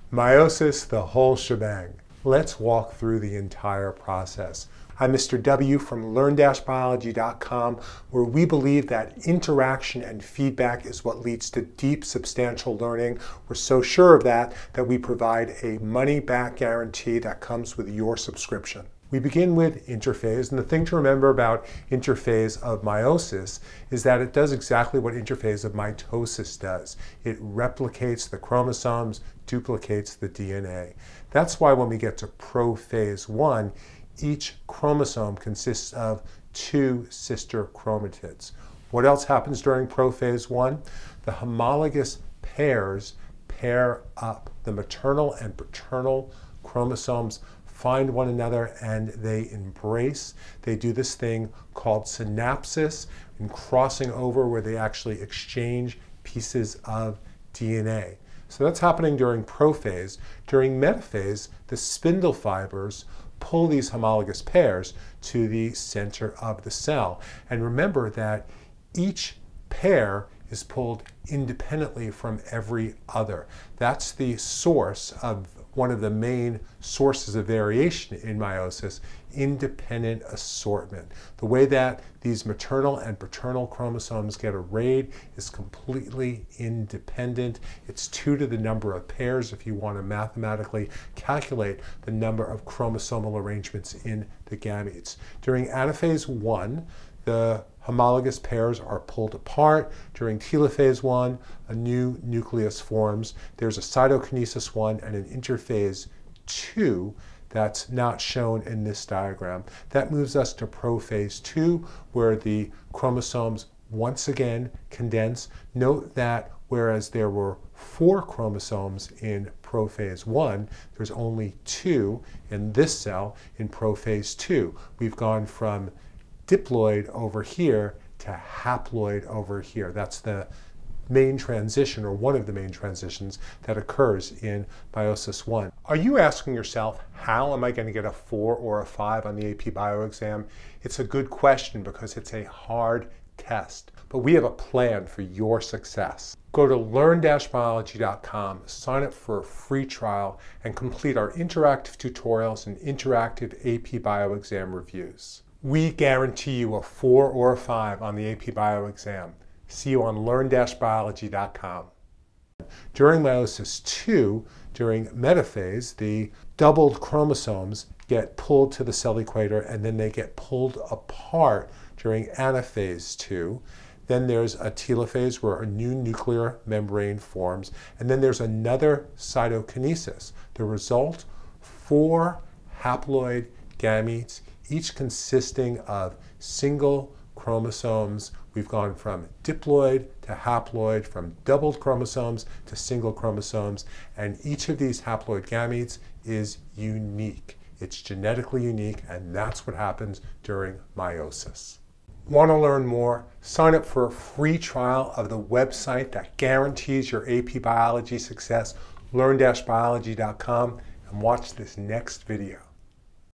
Meiosis, the whole shebang. Let's walk through the entire process. I'm Mr. W from learn-biology.com, where we believe that interaction and feedback is what leads to deep, substantial learning. We're so sure of that we provide a money-back guarantee that comes with your subscription. We begin with interphase, and the thing to remember about interphase of meiosis is that it does exactly what interphase of mitosis does. It replicates the chromosomes, duplicates the DNA. That's why when we get to prophase 1, each chromosome consists of 2 sister chromatids. What else happens during prophase 1? The homologous pairs pair up. The maternal and paternal chromosomes find one another and they embrace. They do this thing called synapsis, and crossing over where they actually exchange pieces of DNA. So that's happening during prophase. During metaphase, the spindle fibers pull these homologous pairs to the center of the cell. And remember that each pair is pulled independently from every other. That's the source of one of the main sources of variation in meiosis, independent assortment. The way that these maternal and paternal chromosomes get arrayed is completely independent. It's 2 to the number of pairs if you want to mathematically calculate the number of chromosomal arrangements in the gametes. During anaphase 1, the homologous pairs are pulled apart. During telophase 1, a new nucleus forms. There's a cytokinesis 1 and an interphase 2 that's not shown in this diagram. That moves us to prophase 2, where the chromosomes once again condense. Note that whereas there were 4 chromosomes in prophase 1, there's only 2 in this cell in prophase 2. We've gone from diploid over here to haploid over here. That's the main transition, or one of the main transitions that occurs in meiosis 1. Are you asking yourself, how am I going to get a 4 or a 5 on the AP Bio exam? It's a good question because it's a hard test, but we have a plan for your success. Go to learn-biology.com, sign up for a free trial, and complete our interactive tutorials and interactive AP Bio exam reviews. We guarantee you a 4 or a 5 on the AP Bio exam. See you on learn-biology.com. During meiosis 2, during metaphase, the doubled chromosomes get pulled to the cell equator and then they get pulled apart during anaphase 2. Then there's a telophase where a new nuclear membrane forms, and then there's another cytokinesis. The result, 4 haploid gametes, each consisting of single chromosomes. We've gone from diploid to haploid, from doubled chromosomes to single chromosomes, and each of these haploid gametes is unique. It's genetically unique, and that's what happens during meiosis. Want to learn more? Sign up for a free trial of the website that guarantees your AP Biology success, learn-biology.com, and watch this next video.